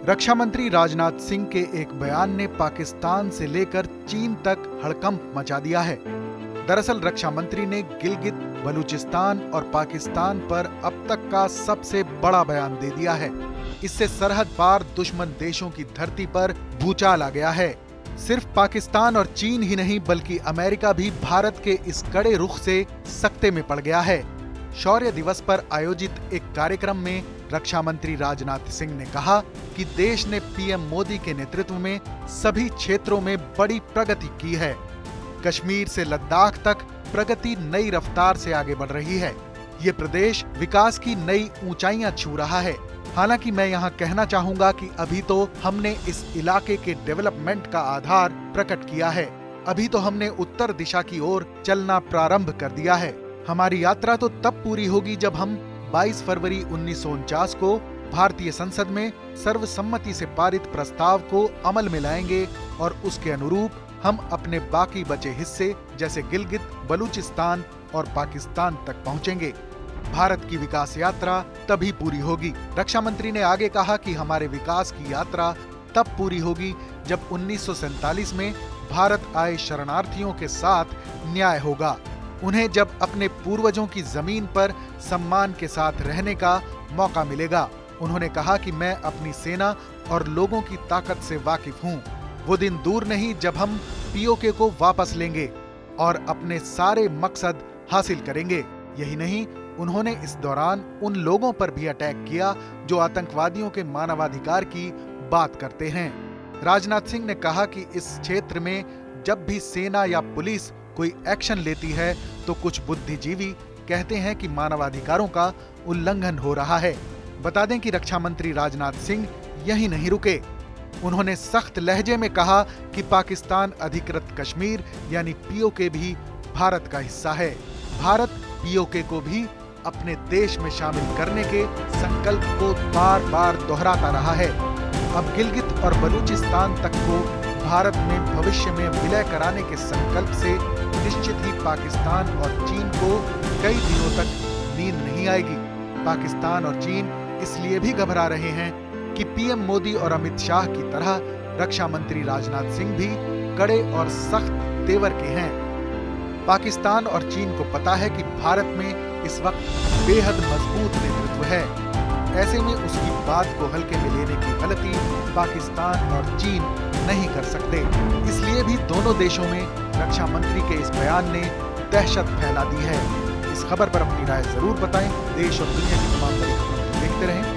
रक्षा मंत्री राजनाथ सिंह के एक बयान ने पाकिस्तान से लेकर चीन तक हड़कंप मचा दिया है। दरअसल रक्षा मंत्री ने गिलगित बलूचिस्तान और पाकिस्तान पर अब तक का सबसे बड़ा बयान दे दिया है। इससे सरहद पार दुश्मन देशों की धरती पर भूचाल आ गया है। सिर्फ पाकिस्तान और चीन ही नहीं बल्कि अमेरिका भी भारत के इस कड़े रुख से सकते में पड़ गया है। शौर्य दिवस पर आयोजित एक कार्यक्रम में रक्षा मंत्री राजनाथ सिंह ने कहा कि देश ने पीएम मोदी के नेतृत्व में सभी क्षेत्रों में बड़ी प्रगति की है। कश्मीर से लद्दाख तक प्रगति नई रफ्तार से आगे बढ़ रही है। ये प्रदेश विकास की नई ऊंचाइयां छू रहा है। हालांकि मैं यहाँ कहना चाहूंगा कि अभी तो हमने इस इलाके के डेवलपमेंट का आधार प्रकट किया है। अभी तो हमने उत्तर दिशा की ओर चलना प्रारंभ कर दिया है। हमारी यात्रा तो तब पूरी होगी जब हम 22 फरवरी 1949 को भारतीय संसद में सर्वसम्मति से पारित प्रस्ताव को अमल में लाएंगे और उसके अनुरूप हम अपने बाकी बचे हिस्से जैसे गिलगित बलूचिस्तान और पाकिस्तान तक पहुंचेंगे। भारत की विकास यात्रा तभी पूरी होगी। रक्षा मंत्री ने आगे कहा कि हमारे विकास की यात्रा तब पूरी होगी जब 1947 में भारत आए शरणार्थियों के साथ न्याय होगा। उन्हें जब अपने पूर्वजों की जमीन पर सम्मान के साथ रहने का मौका मिलेगा। उन्होंने कहा कि मैं अपनी सेना और लोगों की ताकत से वाकिफ हूं। वो दिन दूर नहीं जब हम पीओके को वापस लेंगे और अपने सारे मकसद हासिल करेंगे। यही नहीं, उन्होंने इस दौरान उन लोगों पर भी अटैक किया जो आतंकवादियों के मानवाधिकार की बात करते हैं। राजनाथ सिंह ने कहा कि इस क्षेत्र में जब भी सेना या पुलिस कोई एक्शन लेती है तो कुछ बुद्धिजीवी कहते हैं कि मानवाधिकारों का उल्लंघन हो रहा है। बता दें कि रक्षा मंत्री राजनाथ सिंह यही नहीं रुके। उन्होंने सख्त लहजे में कहा कि पाकिस्तान अधिकृत कश्मीर यानी पीओके भी भारत का हिस्सा है। भारत पीओके को भी अपने देश में शामिल करने के संकल्प को बार बार दोहराता रहा है। अब गिलगित और बलूचिस्तान तक को भारत में भविष्य में विलय कराने के संकल्प से निश्चित ही पाकिस्तान और चीन को कई दिनों तक नींद नहीं आएगी। पाकिस्तान और चीन इसलिए भी घबरा रहे हैं कि पीएम मोदी और अमित शाह की तरह रक्षा मंत्री राजनाथ सिंह भी कड़े और सख्त तेवर के हैं। पाकिस्तान और चीन को पता है कि भारत में इस वक्त बेहद मजबूत नेतृत्व है। ऐसे में उसकी बात को हल्के में लेने की गलती पाकिस्तान और चीन नहीं कर सकते। इसलिए भी दोनों देशों में रक्षा मंत्री के इस बयान ने दहशत फैला दी है। इस खबर पर अपनी राय जरूर बताएं। देश और दुनिया की तमाम बड़ी खबरों को देखते रहें